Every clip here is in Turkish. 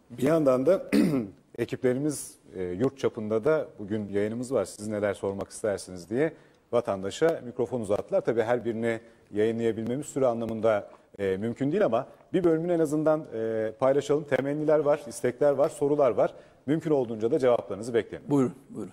Bir yandan da ekiplerimiz yurt çapında da bugün yayınımız var. Siz neler sormak istersiniz diye vatandaşa mikrofon uzattılar. Tabii her birini yayınlayabilmemiz süre anlamında mümkün değil ama bir bölümünü en azından paylaşalım. Temenniler var, istekler var, sorular var. Mümkün olduğunca da cevaplarınızı bekleyin. Buyurun, buyurun.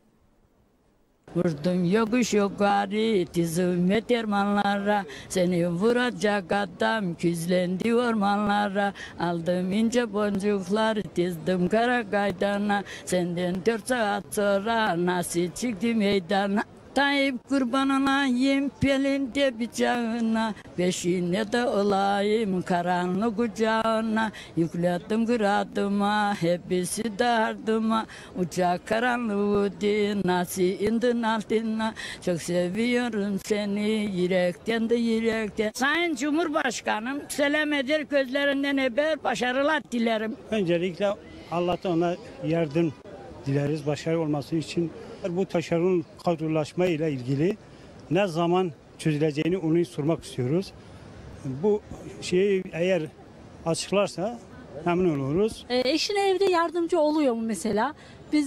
Vurdum yokuş yukarı tizime dermanlara, seni vuracak adam küzlendi ormanlara. Aldım ince boncuklar dizdim kara kaydana, senden 4 saat sonra nasıl çıktı meydana. Tayyip kurban olayım pelinde bıçağına, peşine de olayım karanlık kucağına. Yükledim kıradıma, hepsi de ardıma, uçak karanlığı nasıl indin altına. Çok seviyorum seni yürekten de yürekten. Sayın Cumhurbaşkanım, selam eder gözlerinden öper, başarılar dilerim. Öncelikle Allah'tan ona yardım dileriz başarı olması için. Bu taşeron kadrolaşma ile ilgili ne zaman çözüleceğini onu sormak istiyoruz. Bu şeyi eğer açıklarsa memnun oluruz. Eşine evde yardımcı oluyor mu mesela? Biz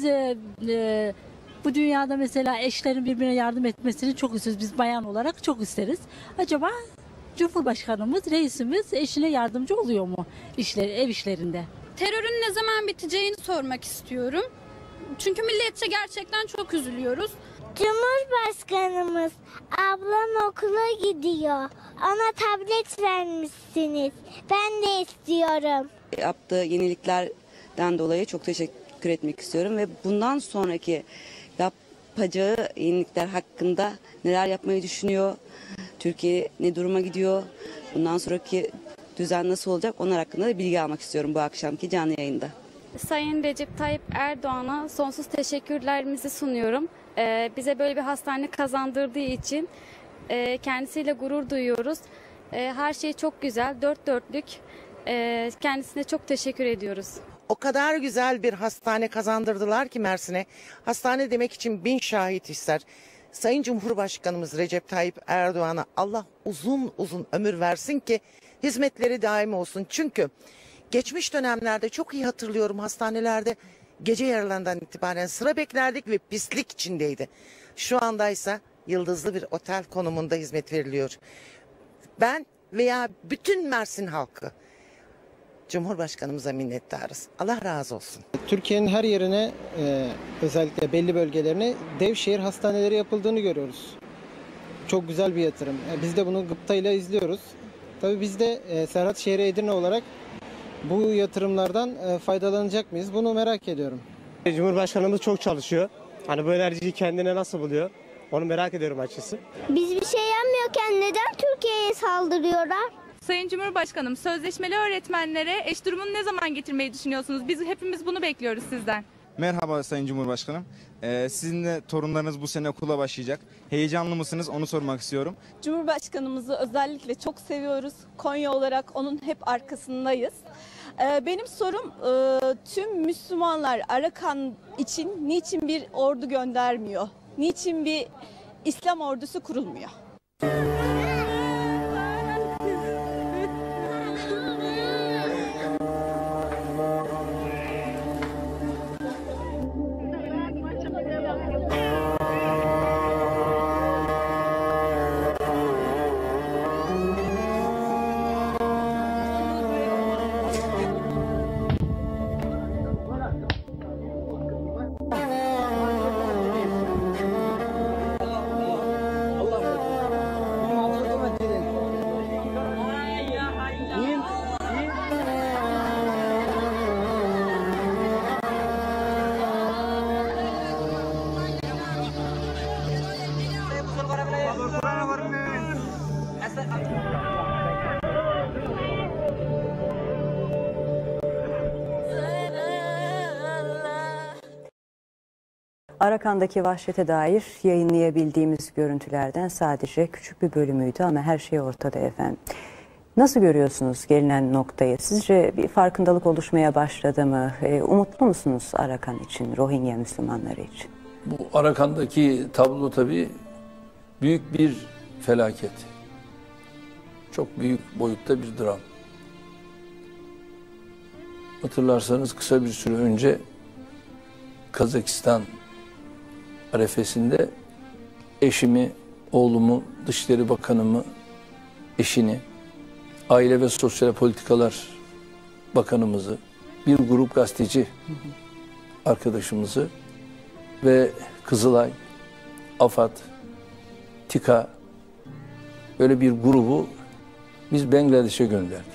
bu dünyada mesela eşlerin birbirine yardım etmesini çok isteriz. Biz bayan olarak çok isteriz. Acaba Cumhurbaşkanımız, reisimiz eşine yardımcı oluyor mu ev işlerinde? Terörün ne zaman biteceğini sormak istiyorum. Çünkü milletçe gerçekten çok üzülüyoruz. Cumhurbaşkanımız, ablam okula gidiyor. Ona tablet vermişsiniz. Ben de istiyorum. Yaptığı yeniliklerden dolayı çok teşekkür etmek istiyorum ve bundan sonraki yapacağı yenilikler hakkında neler yapmayı düşünüyor, Türkiye ne duruma gidiyor, bundan sonraki düzen nasıl olacak onlar hakkında da bilgi almak istiyorum bu akşamki canlı yayında. Sayın Recep Tayyip Erdoğan'a sonsuz teşekkürlerimizi sunuyorum. Bize böyle bir hastane kazandırdığı için kendisiyle gurur duyuyoruz. Her şey çok güzel, dört dörtlük. Kendisine çok teşekkür ediyoruz. O kadar güzel bir hastane kazandırdılar ki Mersin'e. Hastane demek için 1000 şahit ister. Sayın Cumhurbaşkanımız Recep Tayyip Erdoğan'a Allah uzun uzun ömür versin ki hizmetleri daim olsun. Çünkü geçmiş dönemlerde çok iyi hatırlıyorum, hastanelerde gece yarılarından itibaren sıra beklerdik ve pislik içindeydi. Şu andaysa yıldızlı bir otel konumunda hizmet veriliyor. Ben veya bütün Mersin halkı Cumhurbaşkanımıza minnettarız. Allah razı olsun. Türkiye'nin her yerine özellikle belli bölgelerine dev şehir hastaneleri yapıldığını görüyoruz. Çok güzel bir yatırım. Biz de bunu gıptayla izliyoruz. Tabii biz de Serhat Şehri Edirne olarak bu yatırımlardan faydalanacak mıyız? Bunu merak ediyorum. Cumhurbaşkanımız çok çalışıyor. Hani bu enerjiyi kendine nasıl buluyor? Onu merak ediyorum açıkçası. Biz bir şey yapmıyorken neden Türkiye'ye saldırıyorlar? Sayın Cumhurbaşkanım, sözleşmeli öğretmenlere eş durumunu ne zaman getirmeyi düşünüyorsunuz? Biz hepimiz bunu bekliyoruz sizden. Merhaba Sayın Cumhurbaşkanım. Sizin de torunlarınız bu sene okula başlayacak. Heyecanlı mısınız? Onu sormak istiyorum. Cumhurbaşkanımızı özellikle çok seviyoruz. Konya olarak onun hep arkasındayız. Benim sorum tüm Müslümanlar Arakan için niçin bir ordu göndermiyor? Niçin bir İslam ordusu kurulmuyor? Arakan'daki vahşete dair yayınlayabildiğimiz görüntülerden sadece küçük bir bölümüydü ama her şey ortada efendim. Nasıl görüyorsunuz gelinen noktayı? Sizce bir farkındalık oluşmaya başladı mı? Umutlu musunuz Arakan için, Rohingya Müslümanları için? Bu Arakan'daki tablo tabii büyük bir felaket. Çok büyük boyutta bir dram. hatırlarsanız kısa bir süre önce Kazakistan arefesinde eşimi, oğlumu, Dışişleri Bakanımı, eşini, Aile ve Sosyal Politikalar Bakanımızı, bir grup gazeteci arkadaşımızı ve Kızılay, AFAD, TİKA böyle bir grubu biz Bangladeş'e gönderdik.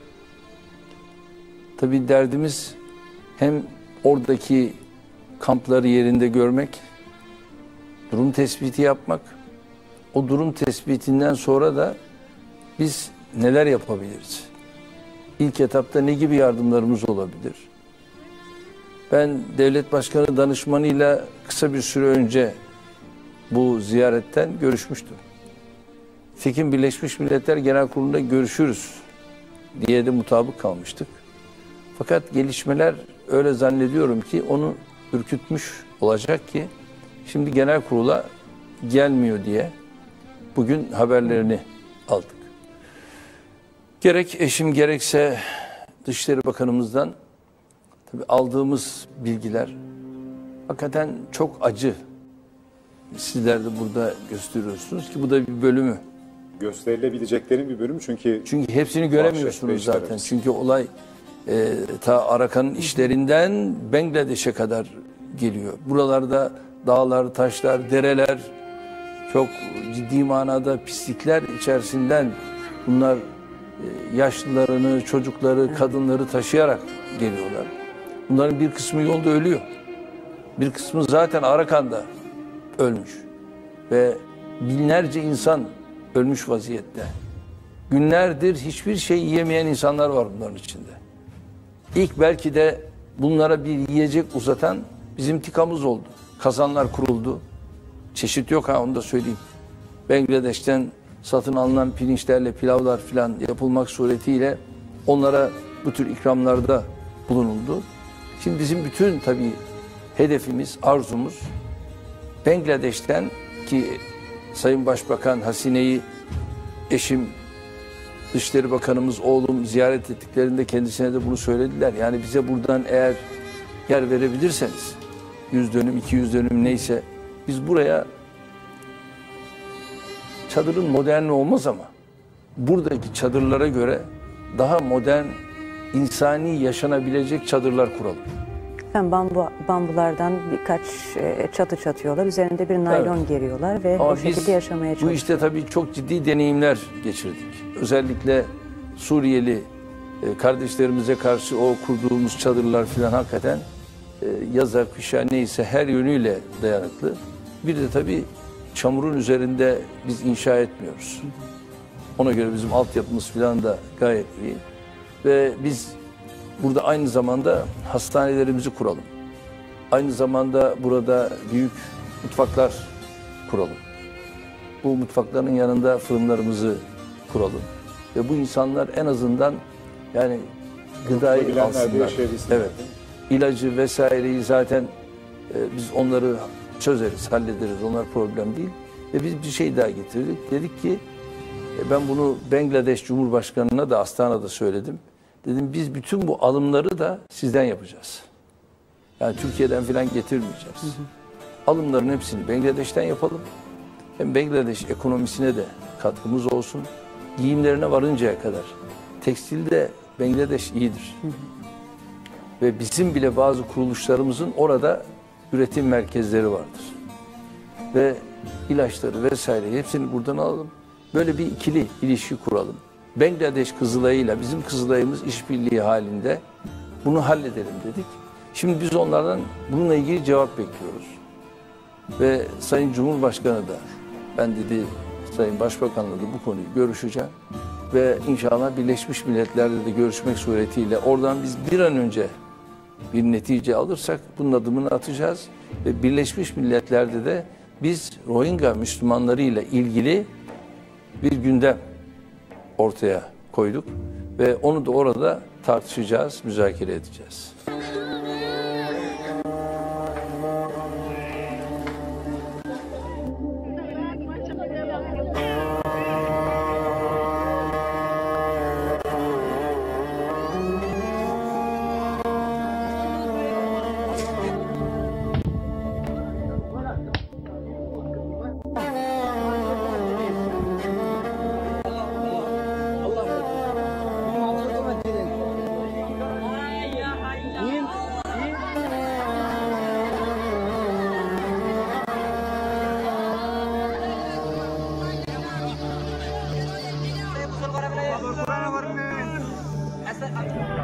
Tabii derdimiz hem oradaki kampları yerinde görmek, durum tespiti yapmak, o durum tespitinden sonra da biz neler yapabiliriz? İlk etapta ne gibi yardımlarımız olabilir? Ben devlet başkanı danışmanıyla kısa bir süre önce bu ziyaretten görüşmüştüm. Tekin Birleşmiş Milletler Genel Kurulu'nda görüşürüz diye de mutabık kalmıştık. Fakat gelişmeler öyle zannediyorum ki onu ürkütmüş olacak ki şimdi genel kurula gelmiyor diye bugün haberlerini aldık. Gerek eşim gerekse Dışişleri Bakanımızdan tabii aldığımız bilgiler hakikaten çok acı. Sizler de burada gösteriyorsunuz ki bu da bir bölümü. Gösterilebileceklerin bir bölümü çünkü hepsini göremiyorsunuz zaten. Çünkü olay ta Arakan'ın işlerinden Bangladeş'e kadar geliyor. Buralarda dağlar, taşlar, dereler çok ciddi manada pislikler içerisinden bunlar yaşlılarını, çocukları, kadınları taşıyarak geliyorlar. Bunların bir kısmı yolda ölüyor. Bir kısmı zaten Arakan'da ölmüş. Ve binlerce insan ölmüş vaziyette. Günlerdir hiçbir şey yiyemeyen insanlar var bunların içinde. İlk belki de bunlara bir yiyecek uzatan bizim TİKA'mız oldu. Kazanlar kuruldu. Çeşit yok onu da söyleyeyim. Bangladeş'ten satın alınan pirinçlerle pilavlar filan yapılmak suretiyle onlara bu tür ikramlarda bulunuldu. Şimdi bizim bütün tabii hedefimiz, arzumuz Bangladeş'ten ki Sayın Başbakan Hasine'yi eşim, Dışişleri Bakanımız, oğlum ziyaret ettiklerinde kendisine de bunu söylediler. Yani bize buradan eğer yer verebilirseniz 100 dönüm, 200 dönüm neyse biz buraya çadırın moderni olmaz ama buradaki çadırlara göre daha modern, insani yaşanabilecek çadırlar kuralım. Bambulardan birkaç çatı çatıyorlar. Üzerinde bir naylon geriyorlar ve o şekilde yaşamaya çalışıyorlar. Bu işte tabii çok ciddi deneyimler geçirdik. Özellikle Suriyeli kardeşlerimize karşı o kurduğumuz çadırlar filan hakikaten yaza, kışa neyse her yönüyle dayanıklı. Bir de tabii çamurun üzerinde biz inşa etmiyoruz. Ona göre bizim altyapımız filan da gayet iyi. Ve biz burada aynı zamanda hastanelerimizi kuralım. Aynı zamanda burada büyük mutfaklar kuralım. Bu mutfakların yanında fırınlarımızı kuralım. Ve bu insanlar en azından yani gıdayı alsınlar. Evet. İlacı vesaireyi zaten biz onları çözeriz, hallederiz. Onlar problem değil. Ve biz bir şey daha getirdik. Dedik ki ben bunu Bangladeş Cumhurbaşkanı'na da Astana'da söyledim. Dedim biz bütün bu alımları da sizden yapacağız. Yani Türkiye'den falan getirmeyeceğiz. Alımların hepsini Bangladeş'ten yapalım. Hem Bangladeş ekonomisine de katkımız olsun. Giyimlerine varıncaya kadar. Tekstilde Bangladeş iyidir. Ve bizim bile bazı kuruluşlarımızın orada üretim merkezleri vardır. Ve ilaçları vesaire hepsini buradan alalım. Böyle bir ikili ilişki kuralım. Bangladeş Kızılay'ıyla bizim Kızılay'ımız işbirliği halinde bunu halledelim dedik. Şimdi biz onlardan bununla ilgili cevap bekliyoruz. Ve Sayın Cumhurbaşkanı da ben dedi Sayın Başbakan'la da bu konuyu görüşeceğim. Ve inşallah Birleşmiş Milletler'de de görüşmek suretiyle oradan biz bir an önce bir netice alırsak bunun adımını atacağız. Ve Birleşmiş Milletler'de de biz Rohingya Müslümanlarıyla ilgili bir gündem ortaya koyduk. Ve onu da orada tartışacağız, müzakere edeceğiz. Bye.